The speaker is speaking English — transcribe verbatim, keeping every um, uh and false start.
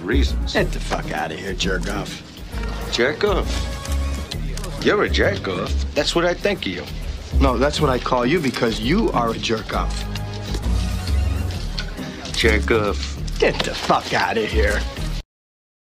reasons. Get the fuck out of here, jerkoff. Jerkoff? You're a jerkoff. That's what I think of you. No, that's what I call you because you are a jerkoff. Jerkoff. Get the fuck out of here.